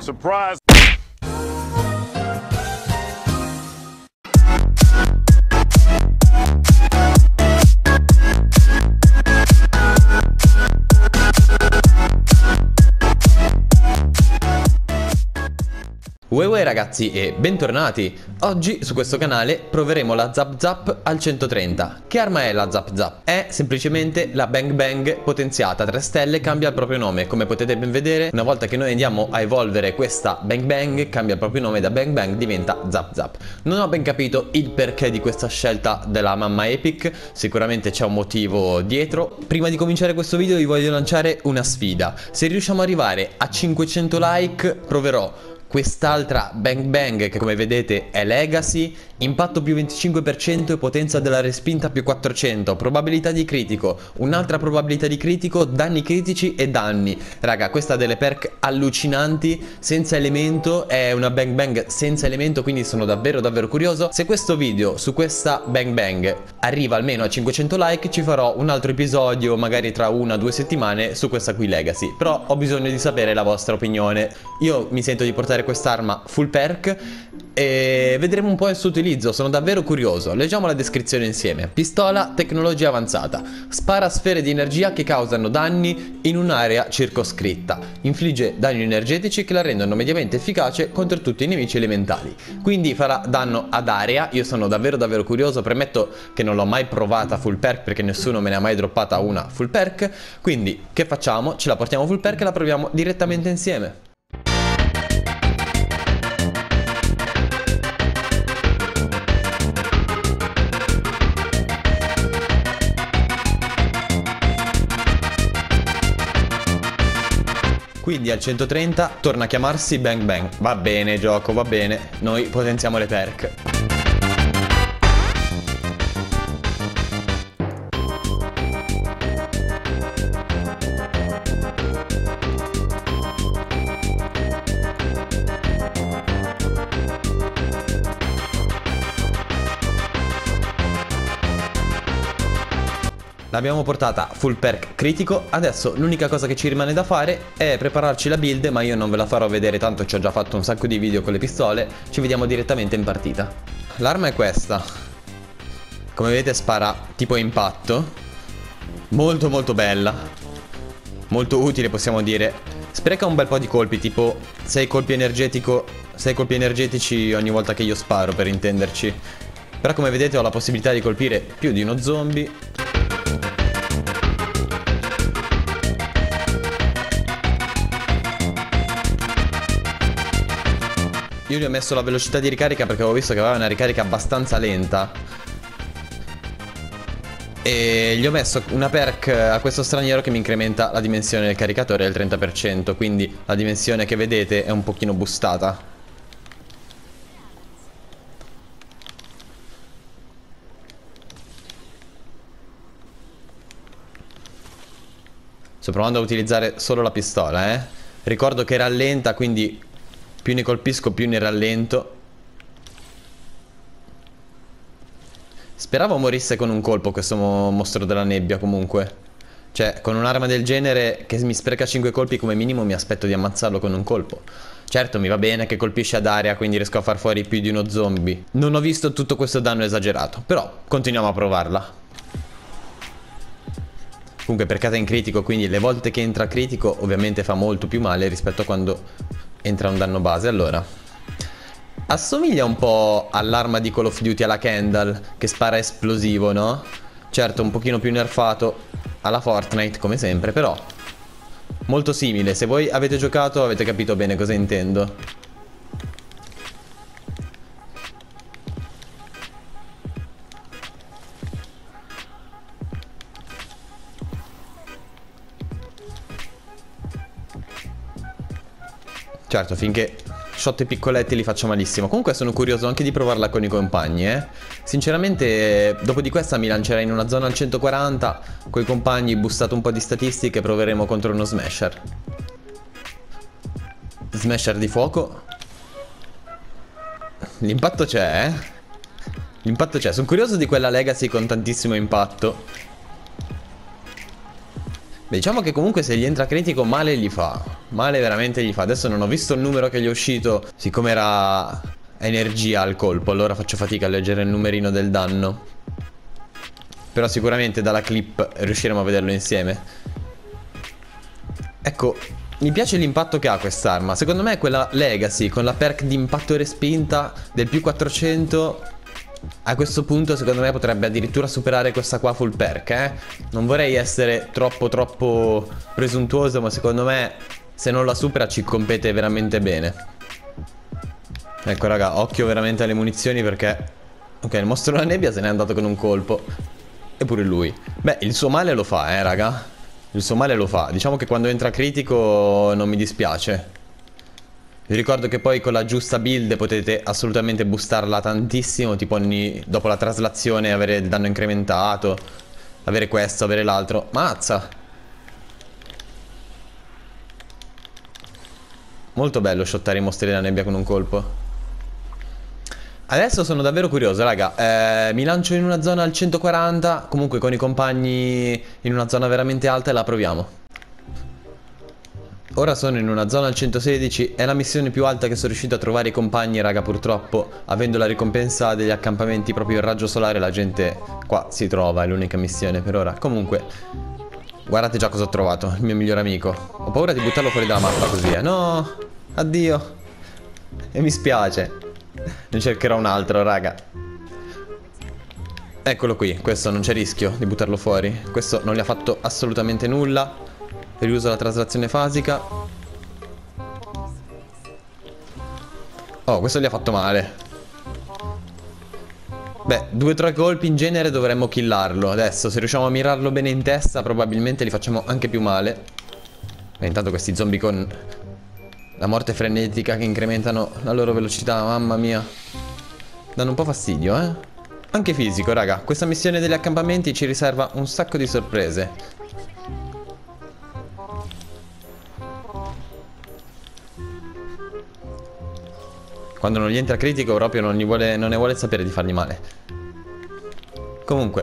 Surprise! Uè ragazzi e bentornati! Oggi su questo canale proveremo la Zap Zap al 130. Che arma è la Zap Zap? È semplicemente la Bang Bang potenziata 3 stelle, cambia il proprio nome. Come potete ben vedere, una volta che noi andiamo a evolvere questa Bang Bang, cambia il proprio nome, da Bang Bang diventa Zap Zap. Non ho ben capito il perché di questa scelta della mamma Epic, sicuramente c'è un motivo dietro. Prima di cominciare questo video vi voglio lanciare una sfida. Se riusciamo ad arrivare a 500 like proverò quest'altra Bang Bang che come vedete è Legacy, impatto più 25% e potenza della respinta più 400, probabilità di critico, un'altra probabilità di critico, danni critici e danni. Raga, questa ha delle perk allucinanti, senza elemento, è una Bang Bang senza elemento, quindi sono davvero curioso. Se questo video su questa Bang Bang arriva almeno a 500 like ci farò un altro episodio magari tra 1 o 2 settimane su questa qui Legacy, però ho bisogno di sapere la vostra opinione. Io mi sento di portare quest'arma full perk e vedremo un po' il suo utilizzo, sono davvero curioso. Leggiamo la descrizione insieme. Pistola tecnologia avanzata, spara sfere di energia che causano danni in un'area circoscritta, infligge danni energetici che la rendono mediamente efficace contro tutti i nemici elementali, quindi farà danno ad area. Io sono davvero curioso, premetto che non l'ho mai provata full perk perché nessuno me ne ha mai droppata una full perk, quindi che facciamo? Ce la portiamo full perk e la proviamo direttamente insieme. Quindi al 130 torna a chiamarsi Bang Bang. Va bene gioco, va bene. Noi potenziamo le perk. L'abbiamo portata full perk critico, adesso l'unica cosa che ci rimane da fare è prepararci la build, ma io non ve la farò vedere tanto ci ho già fatto un sacco di video con le pistole, ci vediamo direttamente in partita. L'arma è questa, come vedete spara tipo impatto, molto bella, molto utile possiamo dire, spreca un bel po' di colpi, tipo 6 colpi energetici ogni volta che io sparo per intenderci, però come vedete ho la possibilità di colpire più di uno zombie. Io gli ho messo la velocità di ricarica perché avevo visto che aveva una ricarica abbastanza lenta. E gli ho messo una perk a questo straniero che mi incrementa la dimensione del caricatore del 30%. Quindi la dimensione che vedete è un pochino boostata. Sto provando a utilizzare solo la pistola, Ricordo che rallenta, quindi più ne colpisco più ne rallento. Speravo morisse con un colpo questo mostro della nebbia comunque. Cioè con un'arma del genere che mi spreca 5 colpi come minimo mi aspetto di ammazzarlo con un colpo. Certo mi va bene che colpisce ad area, quindi riesco a far fuori più di uno zombie. Non ho visto tutto questo danno esagerato, però continuiamo a provarla. Comunque percata in critico, quindi le volte che entra critico ovviamente fa molto più male rispetto a quando entra un danno base. Allora, assomiglia un po' all'arma di Call of Duty, alla Kendall, che spara esplosivo, no? Certo un pochino più nerfato alla Fortnite come sempre, però molto simile. Se voi avete giocato avete capito bene cosa intendo. Certo, finché shot piccoletti li faccio malissimo. Comunque sono curioso anche di provarla con i compagni, Sinceramente, dopo di questa mi lancerei in una zona al 140 coi compagni, boostato un po' di statistiche, proveremo contro uno smasher. Smasher di fuoco. L'impatto c'è, L'impatto c'è. Sono curioso di quella Legacy con tantissimo impatto. Beh, diciamo che comunque se gli entra critico male gli fa. Male veramente gli fa. Adesso non ho visto il numero che gli è uscito, siccome era energia al colpo, allora faccio fatica a leggere il numerino del danno. Però sicuramente dalla clip riusciremo a vederlo insieme. Ecco, mi piace l'impatto che ha quest'arma. Secondo me quella Legacy con la perk di impatto e respinta del più 400 a questo punto secondo me potrebbe addirittura superare questa qua full perk, Non vorrei essere troppo presuntuoso, ma secondo me se non la supera ci compete veramente bene. Ecco raga, occhio veramente alle munizioni perché... Ok, il mostro della nebbia se n'è andato con un colpo. E pure lui. Beh, il suo male lo fa, raga. Il suo male lo fa. Diciamo che quando entra critico non mi dispiace. Vi ricordo che poi con la giusta build potete assolutamente boostarla tantissimo. Tipo dopo la traslazione avere il danno incrementato. Avere questo, avere l'altro. Mazza! Molto bello shottare i mostri della nebbia con un colpo. Adesso sono davvero curioso, raga. Mi lancio in una zona al 140. Comunque con i compagni in una zona veramente alta e la proviamo. Ora sono in una zona al 116. È la missione più alta che sono riuscito a trovare i compagni, raga. Purtroppo, avendo la ricompensa degli accampamenti proprio il raggio solare, la gente qua si trova. È l'unica missione per ora. Comunque, guardate già cosa ho trovato. Il mio migliore amico. Ho paura di buttarlo fuori dalla mappa così, No, addio. E mi spiace. Ne cercherò un altro, raga. Eccolo qui. Questo non c'è rischio di buttarlo fuori. Questo non gli ha fatto assolutamente nulla. Riuso la traslazione fasica. Oh, questo gli ha fatto male. Beh, 2 o 3 colpi in genere dovremmo killarlo. Adesso se riusciamo a mirarlo bene in testa probabilmente li facciamo anche più male. E intanto questi zombie con la morte frenetica che incrementano la loro velocità, mamma mia. Danno un po' fastidio, Anche fisico, raga. Questa missione degli accampamenti ci riserva un sacco di sorprese. Quando non gli entra critico proprio non ne vuole sapere di fargli male. Comunque,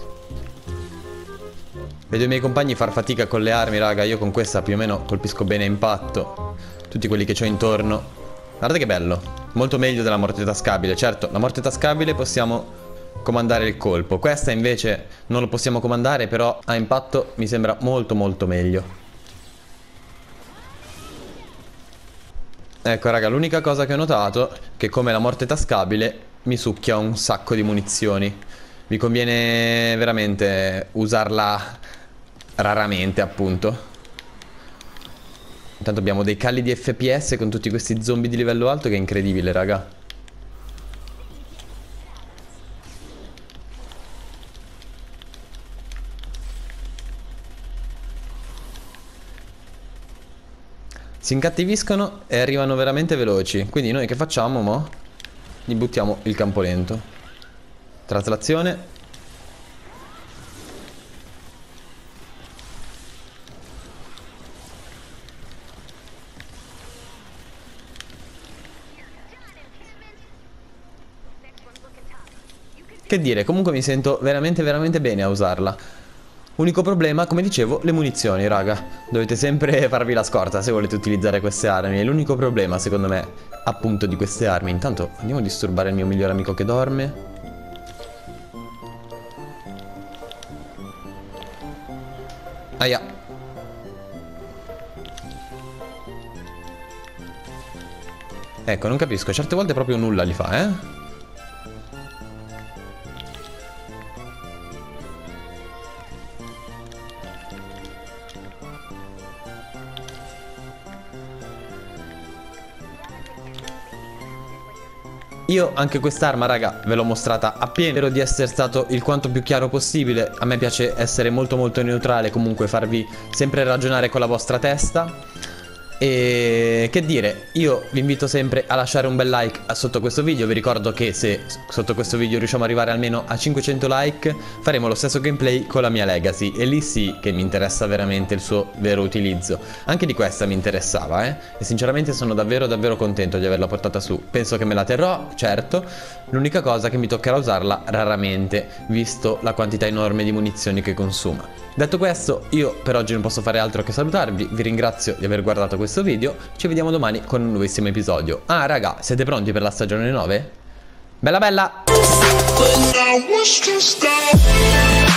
vedo i miei compagni far fatica con le armi, raga. Io con questa più o meno colpisco bene a impatto tutti quelli che ho intorno. Guardate che bello. Molto meglio della morte tascabile. Certo, la morte tascabile possiamo comandare il colpo. Questa invece non lo possiamo comandare, però a impatto mi sembra molto meglio. Ecco raga, l'unica cosa che ho notato è che come la morte tascabile mi succhia un sacco di munizioni. Vi conviene veramente usarla raramente, appunto. Intanto abbiamo dei cali di FPS con tutti questi zombie di livello alto che è incredibile, raga. Si incattiviscono e arrivano veramente veloci. Quindi noi che facciamo, mo? Gli buttiamo il campo lento. Traslazione. Che dire, comunque mi sento veramente bene a usarla. Unico problema, come dicevo, le munizioni, raga. Dovete sempre farvi la scorta se volete utilizzare queste armi. È l'unico problema, secondo me, appunto, di queste armi. Intanto andiamo a disturbare il mio migliore amico che dorme. Aia. Ecco, non capisco. Certe volte proprio nulla li fa, Io anche quest'arma, raga, ve l'ho mostrata appena. Spero di essere stato il quanto più chiaro possibile. A me piace essere molto neutrale, comunque farvi sempre ragionare con la vostra testa. E che dire, io vi invito sempre a lasciare un bel like sotto questo video. Vi ricordo che se sotto questo video riusciamo ad arrivare almeno a 500 like faremo lo stesso gameplay con la mia Legacy. E lì sì che mi interessa veramente il suo vero utilizzo. Anche di questa mi interessava, E sinceramente sono davvero contento di averla portata su. Penso che me la terrò, certo. L'unica cosa è che mi toccherà usarla raramente, visto la quantità enorme di munizioni che consuma. Detto questo, io per oggi non posso fare altro che salutarvi. Vi ringrazio di aver guardato questo questo video. Ci vediamo domani con un nuovissimo episodio. Ah raga, siete pronti per la stagione 9? Bella bella!